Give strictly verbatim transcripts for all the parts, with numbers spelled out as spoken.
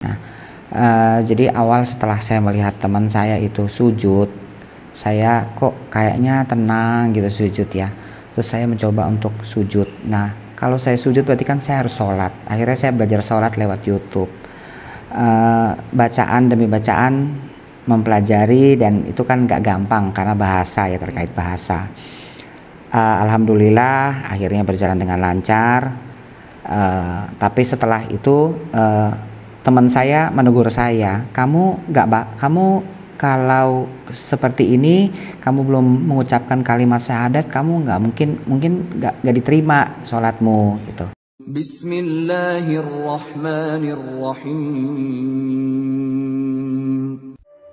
Nah, uh, jadi awal setelah saya melihat teman saya itu sujud, saya kok kayaknya tenang gitu sujud ya. Terus saya mencoba untuk sujud. Nah, kalau saya sujud berarti kan saya harus sholat. Akhirnya saya belajar sholat lewat YouTube. Uh, bacaan demi bacaan, mempelajari, dan itu kan gak gampang karena bahasa ya, terkait bahasa. Uh, Alhamdulillah akhirnya berjalan dengan lancar. Uh, tapi setelah itu uh, teman saya menegur saya, kamu nggak ba kamu kalau seperti ini, kamu belum mengucapkan kalimat syahadat, kamu nggak mungkin mungkin nggak nggak diterima sholatmu gitu. Bismillahirrahmanirrahim.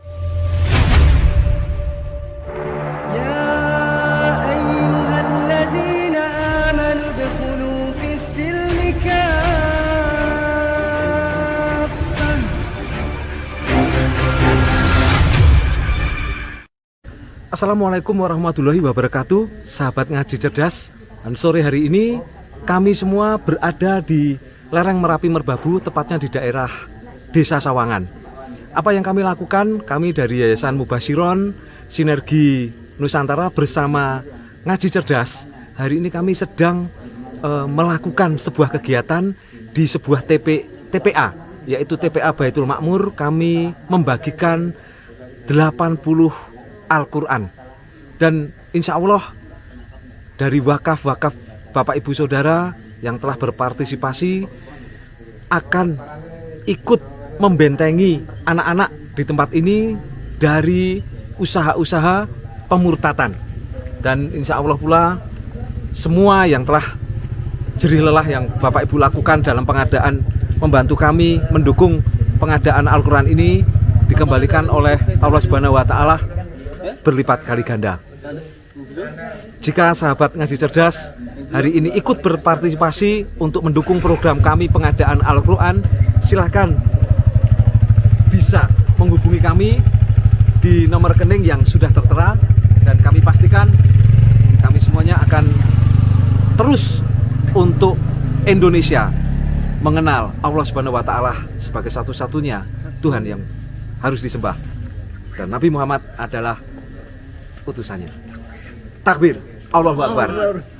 Assalamualaikum warahmatullahi wabarakatuh, sahabat ngaji cerdas. Dan sore hari ini kami semua berada di lereng Merapi Merbabu, tepatnya di daerah Desa Sawangan. Apa yang kami lakukan? Kami dari Yayasan Mubasyiron Sinergi Nusantara bersama Ngaji Cerdas. Hari ini kami sedang uh, melakukan sebuah kegiatan di sebuah T P, T P A, yaitu T P A Baitul Makmur. Kami membagikan delapan puluh Al-Quran, dan insya Allah dari wakaf-wakaf Bapak Ibu Saudara yang telah berpartisipasi akan ikut membentengi anak-anak di tempat ini dari usaha-usaha pemurtatan. Dan insya Allah pula semua yang telah jerih lelah yang Bapak Ibu lakukan dalam pengadaan, membantu kami mendukung pengadaan Al-Quran ini, dikembalikan oleh Allah Subhanahu wa Ta'ala berlipat kali ganda. Jika sahabat ngaji cerdas hari ini ikut berpartisipasi untuk mendukung program kami pengadaan Al-Quran, silahkan bisa menghubungi kami di nomor rekening yang sudah tertera, dan kami pastikan kami semuanya akan terus untuk Indonesia mengenal Allah Subhanahu wa Ta'ala sebagai satu-satunya Tuhan yang harus disembah, dan Nabi Muhammad adalah utusannya. Takbir, Allahu Akbar.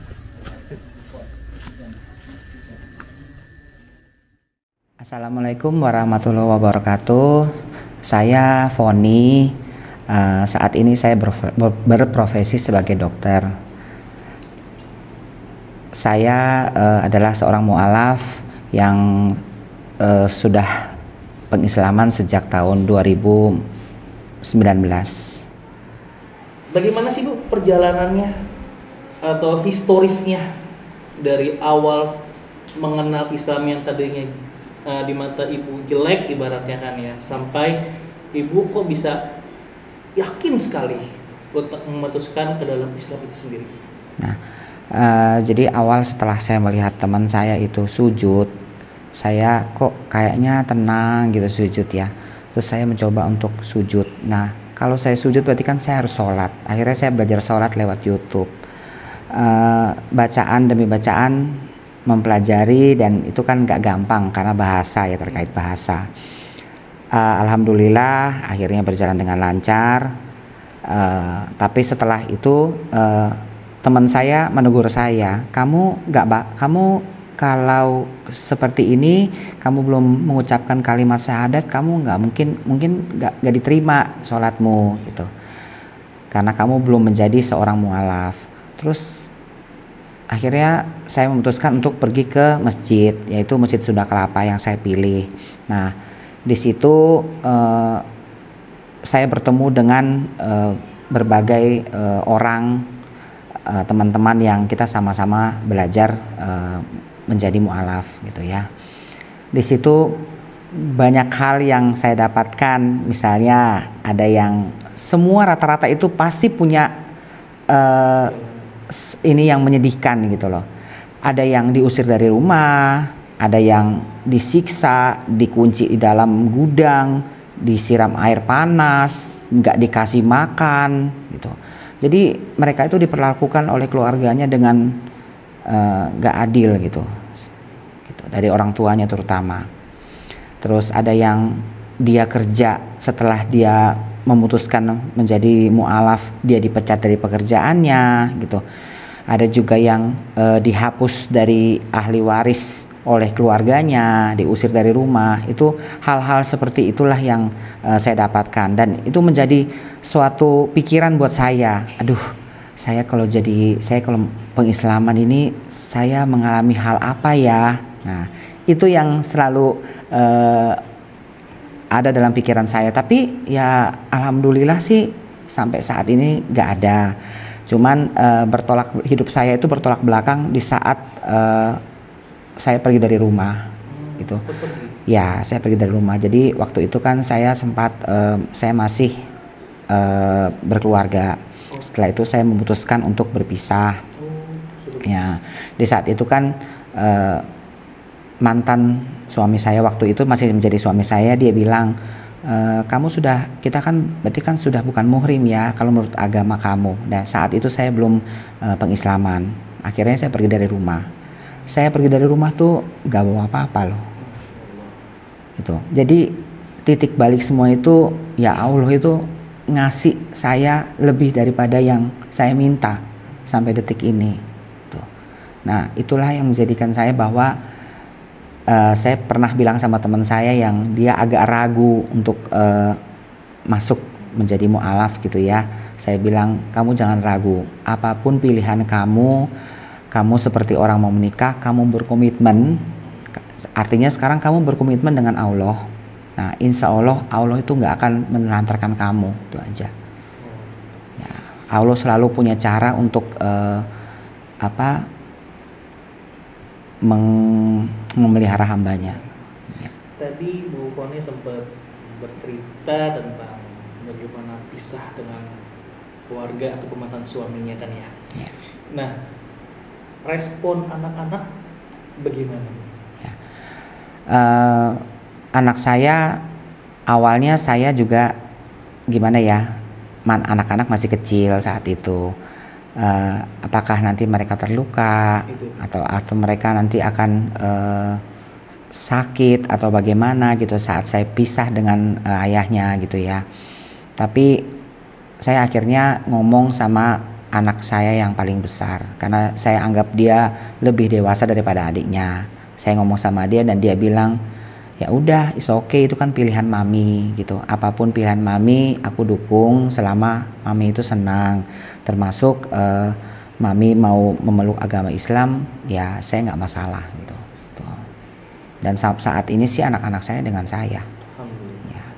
Assalamualaikum warahmatullahi wabarakatuh. Saya Foni. Uh, saat ini saya ber berprofesi sebagai dokter. Saya uh, adalah seorang mu'alaf yang uh, sudah pengislaman sejak tahun dua ribu sembilan belas. Bagaimana sih Bu perjalanannya atau historisnya dari awal mengenal Islam yang tadinya uh, di mata Ibu jelek ibaratnya kan ya, sampai Ibu kok bisa yakin sekali untuk memutuskan ke dalam Islam itu sendiri? Nah, uh, jadi awal setelah saya melihat teman saya itu sujud, saya kok kayaknya tenang gitu sujud ya. Terus saya mencoba untuk sujud. Nah, kalau saya sujud berarti kan saya harus sholat. Akhirnya saya belajar sholat lewat YouTube. Uh, bacaan demi bacaan, mempelajari, dan itu kan gak gampang karena bahasa ya, terkait bahasa. Uh, Alhamdulillah akhirnya berjalan dengan lancar. Uh, tapi setelah itu uh, teman saya menegur saya, kamu gak ba kamu kalau seperti ini, kamu belum mengucapkan kalimat syahadat, kamu nggak mungkin mungkin nggak nggak diterima sholatmu gitu, karena kamu belum menjadi seorang mu'alaf. Terus akhirnya saya memutuskan untuk pergi ke masjid, yaitu Masjid Sunda Kelapa yang saya pilih. Nah, di situ eh, saya bertemu dengan eh, berbagai eh, orang, eh, teman-teman yang kita sama-sama belajar eh, menjadi mu'alaf gitu ya. Di situ banyak hal yang saya dapatkan, misalnya ada yang semua rata-rata itu pasti punya uh, ini yang menyedihkan gitu loh. Ada yang diusir dari rumah, ada yang disiksa, dikunci di dalam gudang, disiram air panas, nggak dikasih makan gitu. Jadi mereka itu diperlakukan oleh keluarganya dengan Uh, gak adil gitu, gitu dari orang tuanya terutama. terus ada yang dia kerja setelah dia memutuskan menjadi mu'alaf dia dipecat dari pekerjaannya gitu. Ada juga yang e, dihapus dari ahli waris oleh keluarganya, diusir dari rumah. Itu hal-hal seperti itulah yang e, saya dapatkan, dan itu menjadi suatu pikiran buat saya. Aduh, saya kalau jadi saya kalau pengislaman ini saya mengalami hal apa ya? Nah, itu yang selalu e, ada dalam pikiran saya. Tapi ya alhamdulillah sih sampai saat ini nggak ada. Cuman e, bertolak hidup saya itu bertolak belakang di saat e, saya pergi dari rumah gitu. Ya, saya pergi dari rumah. Jadi waktu itu kan saya sempat e, saya masih e, berkeluarga. Setelah itu saya memutuskan untuk berpisah. Ya, di saat itu kan e, mantan suami saya waktu itu masih menjadi suami saya, dia bilang e, kamu sudah, kita kan berarti kan sudah bukan muhrim ya kalau menurut agama kamu. Nah, saat itu saya belum e, pengislaman. Akhirnya saya pergi dari rumah. Saya pergi dari rumah tuh gak bawa apa-apa loh. Itu. Jadi titik balik semua itu ya Allah itu ngasih saya lebih daripada yang saya minta sampai detik ini. Tuh. Nah, itulah yang menjadikan saya bahwa Uh, saya pernah bilang sama teman saya yang dia agak ragu untuk uh, masuk menjadi mu'alaf gitu ya. Saya bilang, kamu jangan ragu. Apapun pilihan kamu, kamu seperti orang mau menikah, kamu berkomitmen. Artinya sekarang kamu berkomitmen dengan Allah. Nah, insya Allah Allah itu nggak akan menelantarkan kamu, itu aja. Ya, Allah selalu punya cara untuk uh, apa? Meng memelihara hambanya. Ya. Tadi Bu Koni sempat bercerita tentang bagaimana pisah dengan keluarga atau mantan suaminya kan ya. Ya. Nah, respon anak-anak bagaimana? Ya. Uh, anak saya awalnya saya juga gimana ya, man anak-anak masih kecil saat itu. Uh, apakah nanti mereka terluka itu. atau atau mereka nanti akan uh, sakit atau bagaimana gitu saat saya pisah dengan uh, ayahnya gitu ya. Tapi saya akhirnya ngomong sama anak saya yang paling besar karena saya anggap dia lebih dewasa daripada adiknya. Saya ngomong sama dia dan dia bilang, ya udah, it's okay, itu kan pilihan mami gitu. Apapun pilihan mami, aku dukung selama mami itu senang. Termasuk uh, mami mau memeluk agama Islam, ya saya nggak masalah gitu. Tuh. Dan saat saat ini sih anak-anak saya dengan saya. Alhamdulillah. Ya.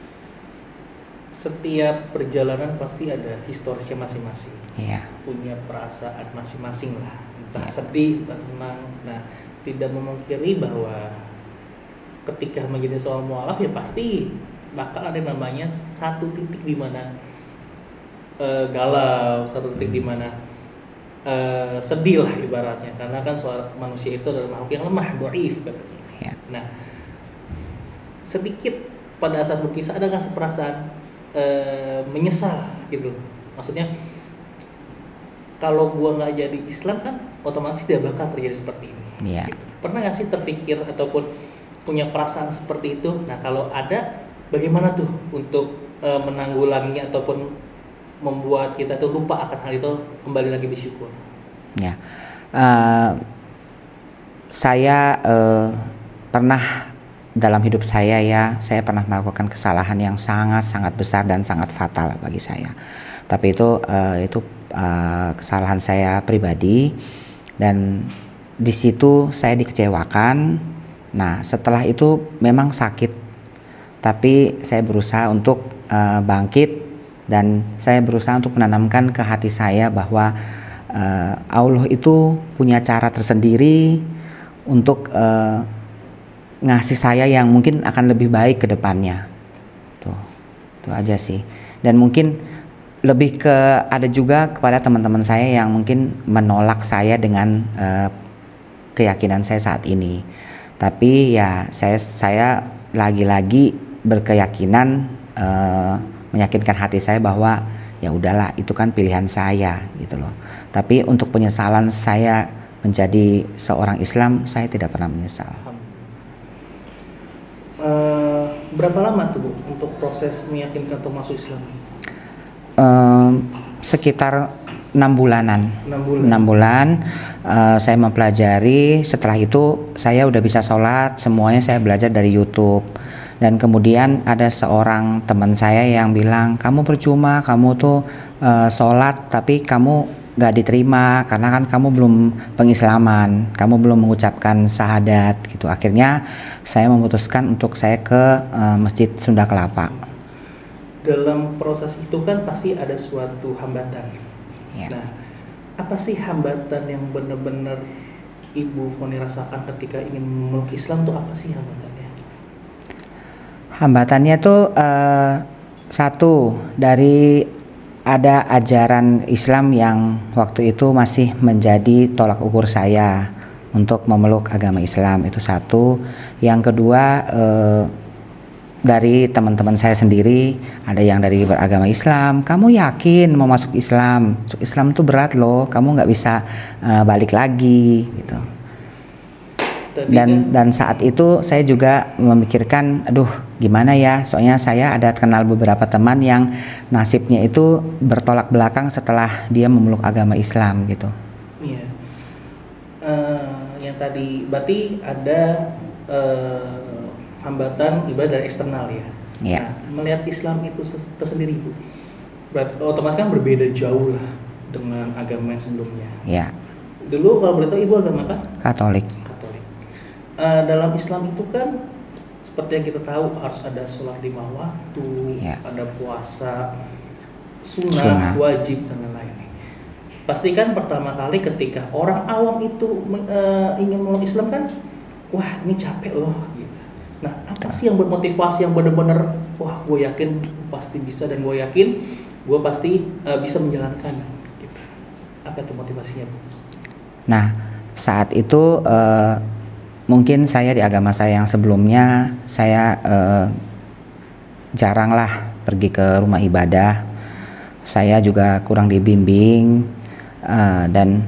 Setiap perjalanan pasti ada historisnya masing-masing. Iya. Punya perasaan masing-masing lah. Entah Ya. sedih, entah senang. Nah, tidak memungkiri bahwa ketika menjadi seorang mu'alaf ya pasti bakal ada yang namanya satu titik di mana uh, galau, satu titik di mana uh, sedih lah ibaratnya, karena kan seorang manusia itu adalah makhluk yang lemah, dhaif katanya. Ya. Nah, sedikit pada saat berpisah ada nggak perasaan uh, menyesal gitu? Maksudnya kalau gua nggak jadi Islam kan otomatis tidak bakal terjadi seperti ini. Ya. Gitu. Pernah nggak sih terpikir ataupun punya perasaan seperti itu? Nah, kalau ada, bagaimana tuh untuk uh, menanggulanginya ataupun membuat kita tuh lupa akan hal itu, kembali lagi bersyukur? Ya, uh, saya uh, pernah dalam hidup saya ya, saya pernah melakukan kesalahan yang sangat sangat besar dan sangat fatal bagi saya. Tapi itu uh, itu uh, kesalahan saya pribadi dan di situ saya dikecewakan. Nah, setelah itu memang sakit, tapi saya berusaha untuk uh, bangkit dan saya berusaha untuk menanamkan ke hati saya bahwa uh, Allah itu punya cara tersendiri untuk uh, ngasih saya yang mungkin akan lebih baik ke depannya. Tuh, itu aja sih. Dan mungkin lebih ke ada juga kepada teman-teman saya yang mungkin menolak saya dengan uh, keyakinan saya saat ini. Tapi ya saya saya lagi-lagi berkeyakinan uh, meyakinkan hati saya bahwa ya udahlah itu kan pilihan saya gitu loh. Tapi untuk penyesalan saya menjadi seorang Islam saya tidak pernah menyesal. Uh, berapa lama tuh Bu untuk proses meyakinkan untuk masuk Islam? Um, sekitar enam bulanan. enam bulan. enam bulan uh, saya mempelajari. Setelah itu saya udah bisa sholat. Semuanya saya belajar dari YouTube. Dan kemudian ada seorang teman saya yang bilang, kamu percuma, kamu tuh uh, sholat tapi kamu gak diterima karena kan kamu belum pengislaman, kamu belum mengucapkan syahadat gitu. Akhirnya saya memutuskan untuk saya ke uh, Masjid Sunda Kelapa. Dalam proses itu kan pasti ada suatu hambatan. Ya. Nah, apa sih hambatan yang benar-benar Ibu Foni rasakan ketika ingin memeluk Islam tuh apa sih hambatannya? Hambatannya tuh uh, satu dari ada ajaran Islam yang waktu itu masih menjadi tolak ukur saya untuk memeluk agama Islam, itu satu. Yang kedua uh, dari teman-teman saya sendiri, ada yang dari beragama Islam, kamu yakin mau masuk Islam? Masuk Islam tuh berat loh, kamu nggak bisa uh, balik lagi gitu. Dan dan saat itu saya juga memikirkan, aduh gimana ya, soalnya saya ada kenal beberapa teman yang nasibnya itu bertolak belakang setelah dia memeluk agama Islam gitu. Iya. Uh, yang tadi berarti ada uh, hambatan ibadah dari eksternal ya. Iya. Nah, melihat Islam itu tersendiri Bu, berarti otomatis kan berbeda jauh lah dengan agama yang sebelumnya. Iya. Dulu kalau boleh tahu Ibu agama apa? Katolik. Uh, dalam Islam itu kan seperti yang kita tahu harus ada sholat lima waktu, ya. Ada puasa sunnah, sunnah, wajib dan lain-lain. Pastikan pertama kali ketika orang awam itu uh, ingin memeluk Islam kan, wah ini capek loh gitu. Nah apa sih yang bermotivasi yang benar-benar wah gue yakin pasti bisa dan gue yakin gue pasti uh, bisa menjalankan gitu. Apa itu motivasinya Bu? Nah saat itu uh, mungkin saya di agama saya yang sebelumnya saya uh, jaranglah pergi ke rumah ibadah. Saya juga kurang dibimbing uh, dan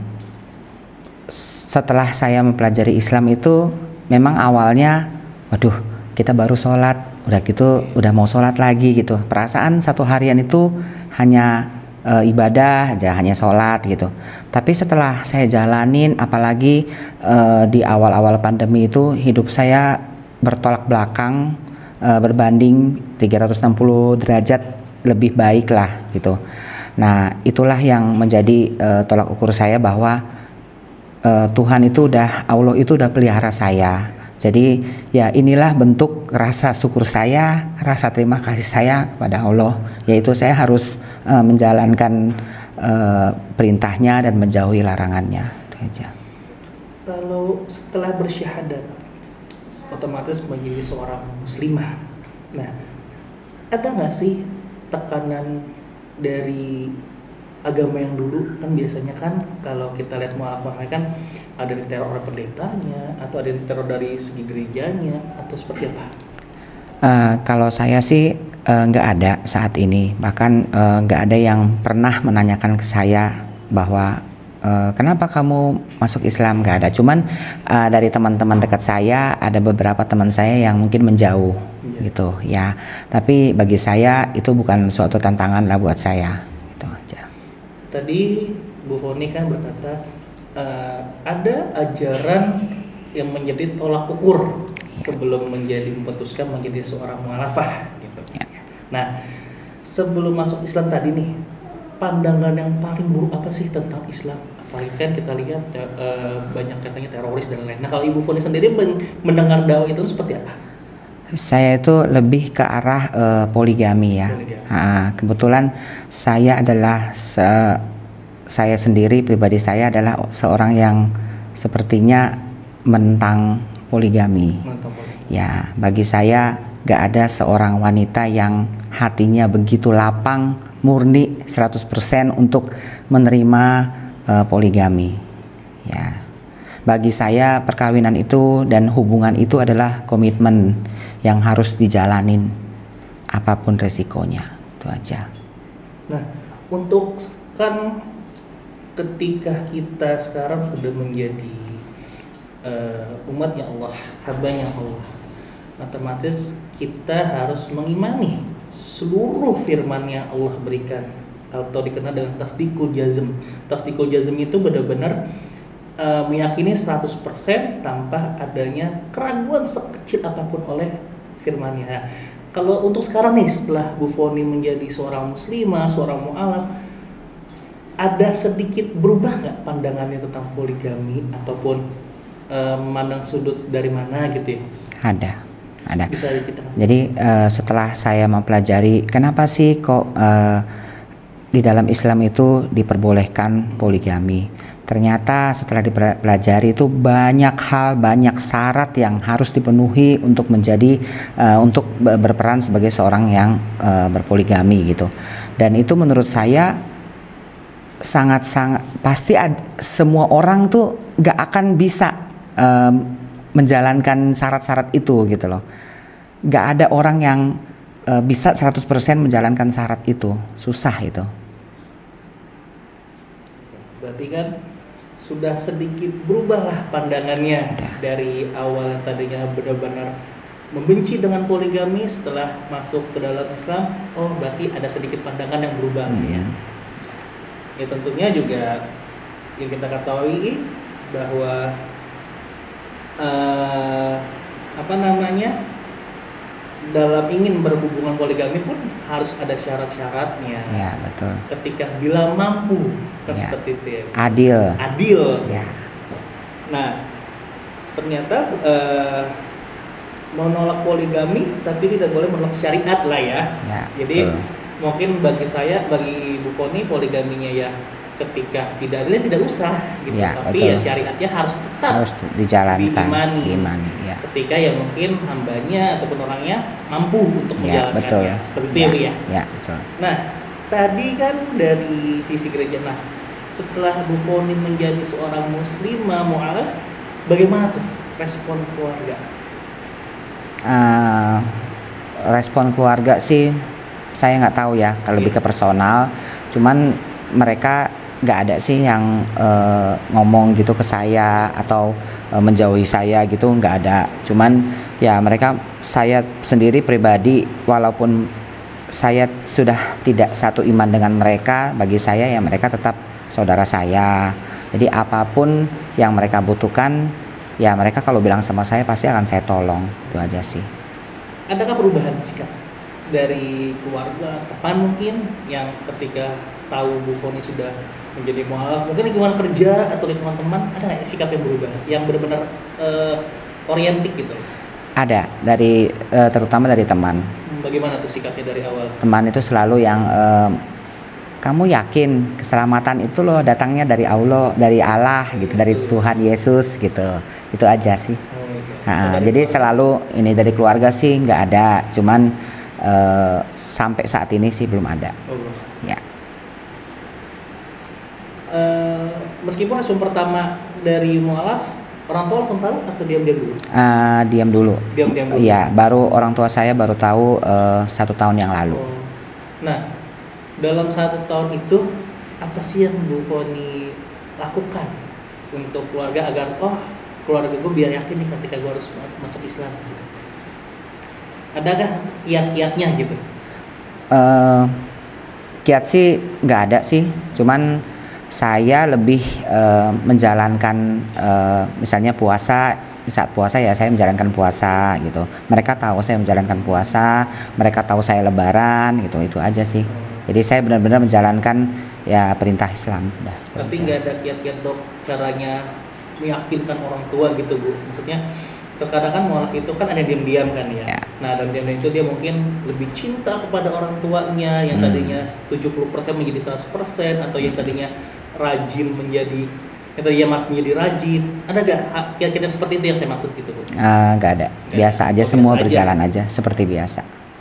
setelah saya mempelajari Islam itu memang awalnya waduh kita baru sholat udah gitu udah mau sholat lagi gitu, perasaan satu harian itu hanya e, ibadah aja, hanya sholat gitu. Tapi setelah saya jalanin, apalagi e, di awal-awal pandemi itu hidup saya bertolak belakang, e, berbanding tiga ratus enam puluh derajat lebih baik lah gitu. Nah itulah yang menjadi e, tolak ukur saya bahwa e, Tuhan itu udah, Allah itu udah pelihara saya. Jadi ya inilah bentuk rasa syukur saya, rasa terima kasih saya kepada Allah, yaitu saya harus uh, menjalankan uh, perintahnya dan menjauhi larangannya. Itu aja. Kalau setelah bersyahadat, otomatis menjadi seorang muslimah. Nah, ada nggak sih tekanan dari agama yang dulu? Kan biasanya kan kalau kita lihat mualaf-mualaf kan ada diteror oleh pendetanya atau ada diteror dari segi gerejanya atau seperti apa? Uh, kalau saya sih nggak uh, ada saat ini, bahkan nggak uh, ada yang pernah menanyakan ke saya bahwa uh, kenapa kamu masuk Islam, nggak ada. Cuman uh, dari teman-teman dekat saya ada beberapa teman saya yang mungkin menjauh ya. Gitu ya. Tapi bagi saya itu bukan suatu tantangan lah buat saya. Itu aja. Tadi Bu Foni kan berkata uh, ada ajaran yang menjadi tolak ukur sebelum menjadi memutuskan menjadi seorang mualafah gitu. Ya. Nah, sebelum masuk Islam tadi nih, pandangan yang paling buruk apa sih tentang Islam? Apalagi kan kita lihat uh, banyak katanya teroris dan lain. Nah, kalau Ibu Foni sendiri mendengar dakwah itu seperti apa? Saya itu lebih ke arah uh, poligami ya. Poligami. Ha, kebetulan saya adalah se saya sendiri pribadi saya adalah seorang yang sepertinya menentang poligami. Ya, bagi saya gak ada seorang wanita yang hatinya begitu lapang, murni seratus persen untuk menerima uh, poligami. Ya. Bagi saya perkawinan itu dan hubungan itu adalah komitmen yang harus dijalanin apapun resikonya. Itu aja. Nah, untuk kan ketika kita sekarang sudah menjadi uh, umatnya Allah, hambanya Allah, otomatis kita harus mengimani seluruh firman yang Allah berikan atau dikenal dengan tasdikul jazm. Tasdikul jazm itu benar-benar uh, meyakini seratus persen tanpa adanya keraguan sekecil apapun oleh firman-Nya. Nah, kalau untuk sekarang nih setelah Bu Foni menjadi seorang muslimah, seorang mu'alaf, ada sedikit berubah nggak pandangannya tentang poligami ataupun uh, memandang sudut dari mana gitu ya? Ada, ada. Bisa diceritakan? Jadi uh, setelah saya mempelajari kenapa sih kok uh, di dalam Islam itu diperbolehkan poligami, ternyata setelah dipelajari itu banyak hal, banyak syarat yang harus dipenuhi untuk menjadi uh, untuk berperan sebagai seorang yang uh, berpoligami gitu. Dan itu menurut saya sangat-sangat pasti ad, semua orang tuh gak akan bisa um, menjalankan syarat-syarat itu gitu loh. Gak ada orang yang uh, bisa seratus persen menjalankan syarat itu, susah itu. Berarti kan sudah sedikit berubahlah pandangannya Udah. dari awal yang tadinya benar-benar membenci dengan poligami, setelah masuk ke dalam Islam, oh berarti ada sedikit pandangan yang berubah Hmm. ya. Ya tentunya juga yang kita ketahui bahwa uh, apa namanya dalam ingin berhubungan poligami pun harus ada syarat-syaratnya. Ya betul. Ketika bila mampu kan Ya. seperti itu ya. Adil. Adil. Ya. Nah ternyata uh, menolak poligami tapi tidak boleh menolak syariat lah ya. Ya, Jadi betul. mungkin bagi saya, bagi Bu Foni, poligaminya ya ketika tidak adil tidak usah gitu, Ya, tapi betul. ya syariatnya harus tetap Harus dijalankan. diimani. Diimani, ya. Ketika ya mungkin hambanya ataupun orangnya mampu untuk Ya, betul. menjalankannya seperti itu ya, Bu, ya. Ya, betul. Nah tadi kan dari sisi gereja, nah setelah Bu Foni menjadi seorang muslimah mu'alaf, bagaimana tuh respon keluarga? Uh, respon keluarga sih saya nggak tahu ya, kalau lebih ke personal. Cuman mereka nggak ada sih yang uh, ngomong gitu ke saya atau uh, menjauhi saya gitu, nggak ada. Cuman ya mereka, saya sendiri pribadi walaupun saya sudah tidak satu iman dengan mereka, bagi saya ya mereka tetap saudara saya. Jadi apapun yang mereka butuhkan, ya mereka kalau bilang sama saya pasti akan saya tolong. Itu aja sih. Adakah perubahan sikap dari keluarga, teman mungkin yang ketika tahu Bu Foni sudah menjadi mualaf, mungkin lingkungan kerja atau lingkungan teman, ada nggak sikap yang berubah, yang benar-benar uh, orientik gitu? Ada, dari uh, terutama dari teman. Bagaimana tuh sikapnya dari awal? Teman itu selalu yang um, kamu yakin keselamatan itu loh datangnya dari Allah, dari Allah gitu, dari Yesus. Tuhan Yesus gitu. Itu aja sih. Oh, gitu. Nah, Dari jadi keluarga. selalu ini dari keluarga sih nggak ada, cuman uh, sampai saat ini sih belum ada. Oh, belum. Ya. Uh, meskipun respon pertama dari mualaf, orang tua langsung tahu atau diam-diam dulu? Uh, diam dulu. Diam-diam dulu. Iya, baru orang tua saya baru tahu uh, satu tahun yang lalu. Oh. Nah, dalam satu tahun itu apa sih yang Bu Foni lakukan untuk keluarga agar oh keluarga gue biar yakin nih ketika gue harus mas- masuk Islam gitu? Adakah kiat-kiatnya gitu? Uh, kiat sih nggak ada sih, cuman saya lebih uh, menjalankan uh, misalnya puasa, saat puasa ya saya menjalankan puasa gitu. Mereka tahu saya menjalankan puasa, mereka tahu saya lebaran gitu, itu aja sih. Jadi saya benar-benar menjalankan ya perintah Islam. Udah, itu Tapi aja. nggak ada kiat-kiat dok caranya meyakinkan orang tua gitu Bu? Maksudnya terkadang kan mualaf itu kan ada yang diam-diam kan ya. Ya. Nah dan diam-diam itu dia mungkin lebih cinta kepada orang tuanya yang Hmm. tadinya tujuh puluh persen menjadi seratus persen, atau yang tadinya rajin menjadi yang tadinya mas menjadi rajin. Ada gak kiat-kiat yang seperti itu yang saya maksud gitu Bu? Ah, nggak ada, Nggak biasa ada. aja, Oh, semua biasa aja. berjalan aja seperti biasa.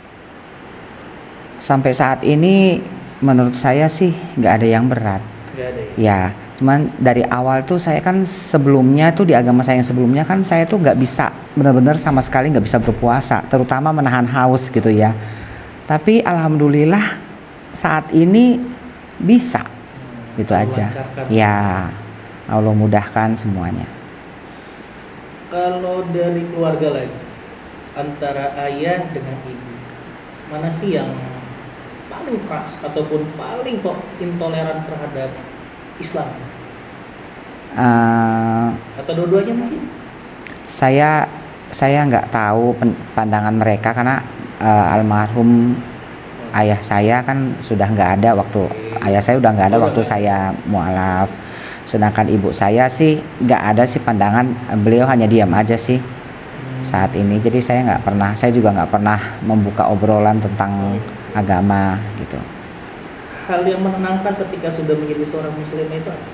Sampai saat ini menurut saya sih nggak ada yang berat. Nggak ada ya? Ya, cuman dari awal tuh saya kan sebelumnya tuh di agama saya yang sebelumnya kan saya tuh nggak bisa, benar-benar sama sekali nggak bisa berpuasa, terutama menahan haus gitu ya. Tapi alhamdulillah saat ini bisa, gitu aja. Melancarkan. Ya, Allah mudahkan semuanya. Kalau dari keluarga lagi, antara ayah dengan ibu, mana sih yang paling keras ataupun paling to- intoleran terhadap Islam? Eh, Atau dua-duanya mungkin? saya saya nggak tahu pen- pandangan mereka karena eh, almarhum ayah saya kan sudah nggak ada waktu ayah saya udah nggak ada Udah waktu nggak saya mualaf. Sedangkan ibu saya sih nggak ada sih pandangan, beliau hanya diam aja sih saat ini. Jadi saya nggak pernah, saya juga nggak pernah membuka obrolan tentang agama gitu. Hal yang menenangkan ketika sudah menjadi seorang muslim itu apa?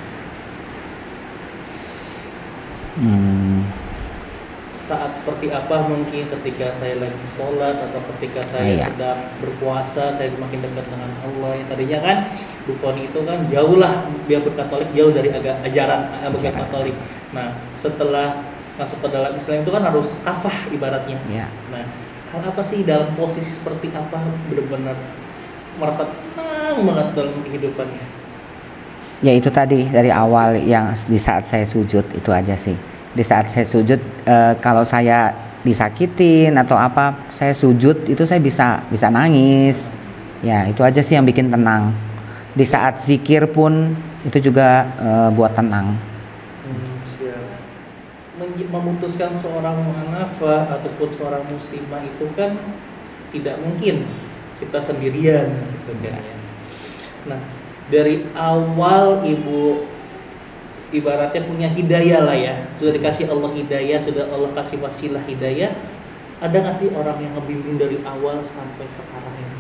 Hmm, Saat seperti apa mungkin ketika saya lagi sholat atau ketika saya Ah, iya. sedang berpuasa, saya semakin dekat dengan Allah. Yang tadinya kan Bu Foni itu kan jauh lah, biarpun Katolik, jauh dari aga, ajaran agama Ajaran. Katolik. Nah, setelah masuk ke dalam Islam itu kan harus kafah ibaratnya. ya. Nah, hal apa sih dalam posisi seperti apa benar-benar merasa tenang banget dalam kehidupannya? Ya itu tadi dari awal yang di saat saya sujud itu aja sih. Di saat saya sujud eh, kalau saya disakitin atau apa, saya sujud itu saya bisa bisa nangis. Ya itu aja sih yang bikin tenang. Di saat zikir pun itu juga eh, buat tenang. Hmm, siap. Men- memutuskan seorang mu'anafah ataupun seorang muslimah itu kan tidak mungkin kita sendirian gitu kan ya. Nah, dari awal ibu ibaratnya punya hidayah lah ya, sudah dikasih Allah hidayah, sudah Allah kasih wasilah hidayah, ada nggak sih orang yang ngebimbing dari awal sampai sekarang ini?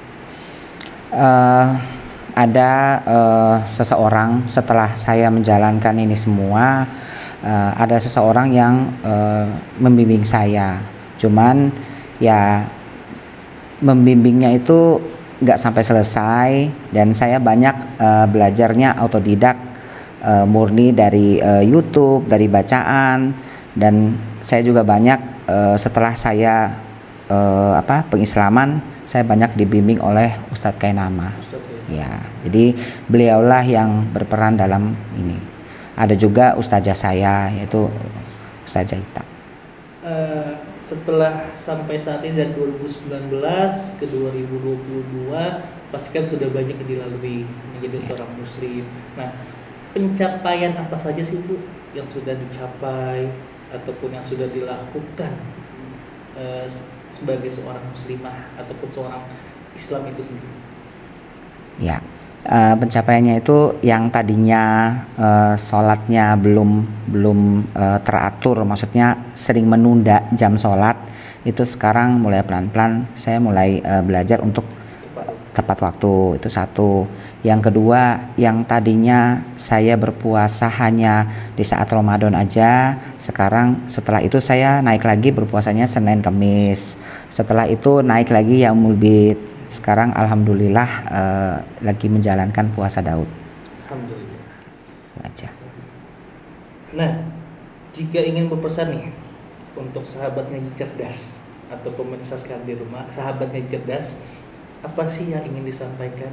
Eh, ada eh, seseorang setelah saya menjalankan ini semua, eh, ada seseorang yang eh, membimbing saya. Cuman ya membimbingnya itu nggak sampai selesai dan saya banyak eh, belajarnya autodidak, eh, murni dari eh, YouTube, dari bacaan, dan saya juga banyak eh, setelah saya eh, apa pengislaman, saya banyak dibimbing oleh Ustadz Kainama. Ustaz ya. Ya, jadi beliaulah yang berperan dalam ini. Ada juga ustazah saya yaitu Ustazah Ita. Eh, setelah sampai saat ini dari dua ribu sembilan belas ke dua ribu dua puluh dua pasti kan sudah banyak yang dilalui menjadi seorang muslim. Nah, pencapaian apa saja sih Bu yang sudah dicapai ataupun yang sudah dilakukan eh, sebagai seorang muslimah ataupun seorang Islam itu sendiri? Ya, eh, pencapaiannya itu yang tadinya eh, sholatnya belum belum eh, teratur, maksudnya sering menunda jam sholat, itu sekarang mulai pelan-pelan saya mulai eh, belajar untuk tepat waktu, itu satu. Yang kedua, yang tadinya saya berpuasa hanya di saat Ramadan aja, sekarang setelah itu saya naik lagi berpuasanya Senin Kamis. Setelah itu naik lagi Yaumul Bid. Sekarang alhamdulillah eh, lagi menjalankan puasa Daud. Alhamdulillah. Itu aja. Nah, jika ingin berpesan nih untuk sahabat ngaji cerdas atau pemirsa sekalian di rumah, sahabat ngaji cerdas, apa sih yang ingin disampaikan?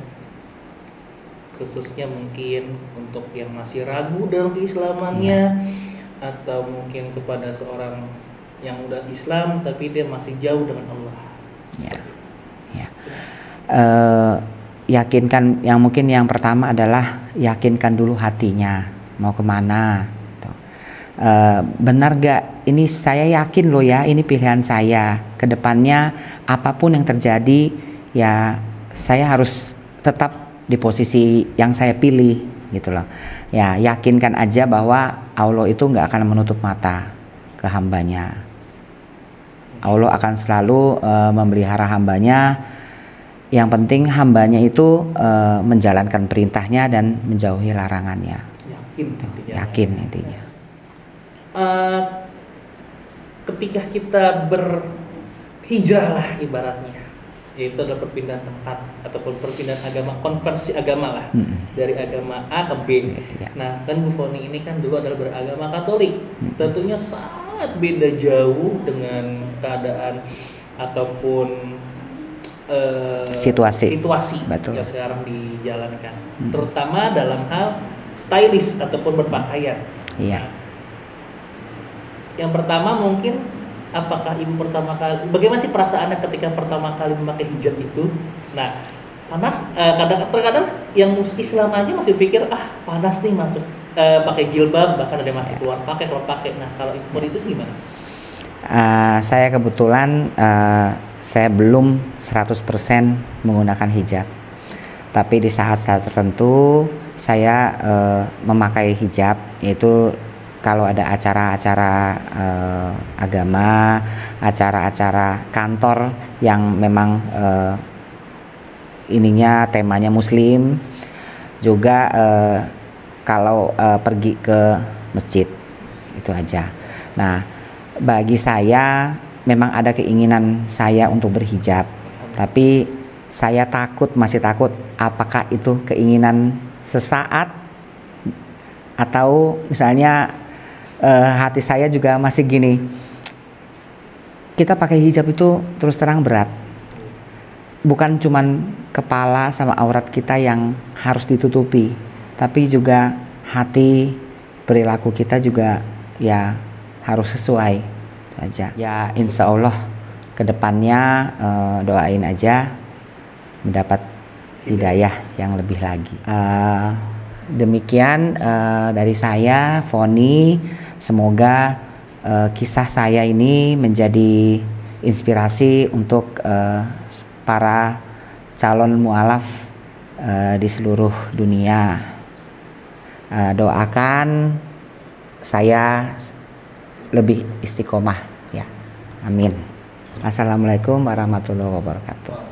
Khususnya mungkin untuk yang masih ragu dalam keislamannya, atau mungkin kepada seorang yang udah Islam tapi dia masih jauh dengan Allah. Ya. Ya. Eh, yakinkan, yang mungkin yang pertama adalah yakinkan dulu hatinya mau kemana. Gitu. Eh, benar gak? Ini saya yakin loh ya, ini pilihan saya. Kedepannya apapun yang terjadi, ya saya harus tetap di posisi yang saya pilih gitu loh. Ya yakinkan aja bahwa Allah itu nggak akan menutup mata ke hambanya. Allah akan selalu uh, memelihara hambanya. Yang penting hambanya itu uh, menjalankan perintahnya dan menjauhi larangannya. Yakin intinya. Yakin intinya. Uh, ketika kita berhijrah lah ibaratnya, yaitu adalah perpindahan tempat ataupun perpindahan agama, konversi agama lah, Mm-mm. dari agama A ke B. Iya. Nah, kan Bu Foni ini kan dulu adalah beragama Katolik, tentunya sangat beda jauh dengan keadaan ataupun eh, Situasi. situasi Betul. yang sekarang dijalankan, terutama dalam hal stylish ataupun berpakaian. Iya. Nah, yang pertama mungkin apakah ibu pertama kali, bagaimana sih perasaannya ketika pertama kali memakai hijab itu? Nah, panas, eh, kadang terkadang yang mus Islam aja masih pikir ah panas nih masuk eh, pakai jilbab, bahkan ada yang masih keluar pakai kalau pakai. Nah, kalau ibu itu gimana? Uh, saya kebetulan uh, saya belum seratus persen menggunakan hijab. Tapi di saat-saat tertentu saya uh, memakai hijab, yaitu kalau ada acara-acara uh, agama, acara-acara kantor yang memang uh, ininya temanya muslim, juga uh, kalau uh, pergi ke masjid, itu aja. Nah, bagi saya memang ada keinginan saya untuk berhijab, tapi saya takut, masih takut apakah itu keinginan sesaat atau misalnya Uh, hati saya juga masih gini, kita pakai hijab itu terus terang berat, bukan cuman kepala sama aurat kita yang harus ditutupi, tapi juga hati, perilaku kita juga ya harus sesuai aja. Ya insya Allah kedepannya uh, doain aja mendapat hidayah yang lebih lagi. Uh, demikian uh, dari saya, Foni. Semoga uh, kisah saya ini menjadi inspirasi untuk uh, para calon mualaf uh, di seluruh dunia. Uh, doakan saya lebih istiqomah ya. Amin. Assalamualaikum warahmatullahi wabarakatuh.